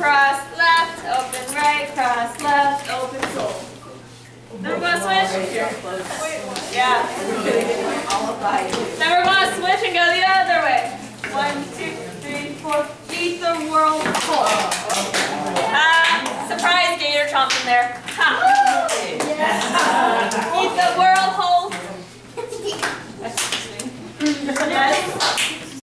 cross left, open right, cross left, open soul. Then we're going to switch. Yeah. Then we're going to switch and go the other way. 1, 2, 3, 4. Beat the world. Surprise gator chomp in there. Ha.